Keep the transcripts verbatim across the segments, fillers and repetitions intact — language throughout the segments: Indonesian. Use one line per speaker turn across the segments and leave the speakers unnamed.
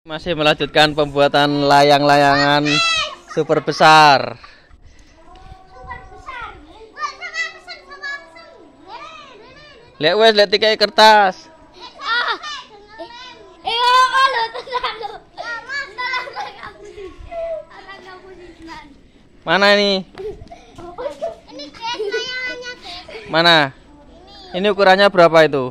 Masih melanjutkan pembuatan layang-layangan super besar. Lihat wes, lihat tikai kertas. Mana ini? Mana? Ini ukurannya berapa itu?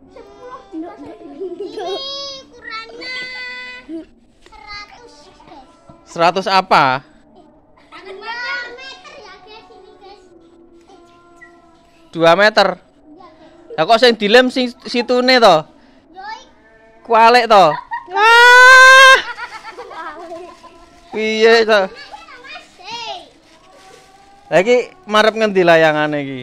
Seratus apa? Dua meter. Lah kok sing dilem sing situne to? Kualik to. Ah! Piye to? Lagi marep ngendi layangane iki?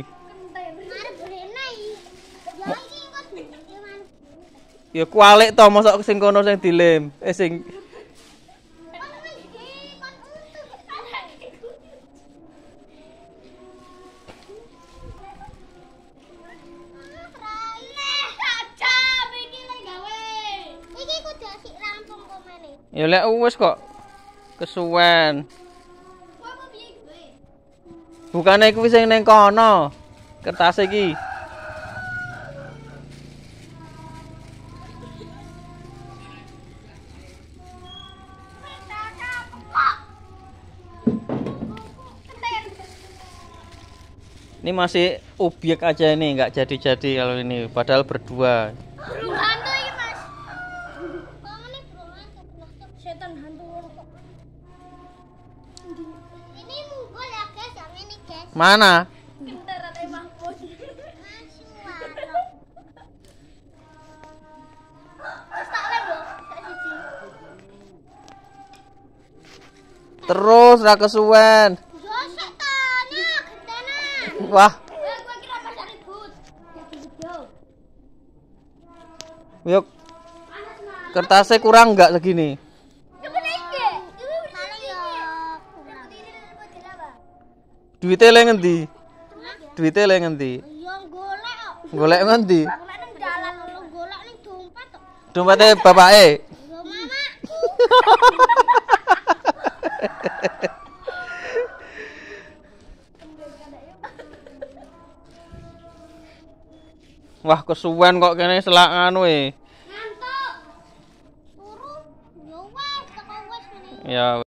Ya kualik to, mosok sing kono sing dilem. Eh sing ya lek wis kok kesuwen. Bukane kuwi sing ning kono. Kertas iki. Ini masih objek aja ini, nggak jadi-jadi kalau ini, padahal berdua.
Ini munggul ya guys, yang ini guys.
Mana? Terus ra kesuwen. Wah. Yuk. Kertasnya kurang nggak segini? Duitnya le ngendi? Duitnya le ngendi? Golek ngendi? Dompetnya bapake. Wah, kesuwen kok kene selak anu e. Ngantuk. Turu, yo wes teko wes ngene. Ya.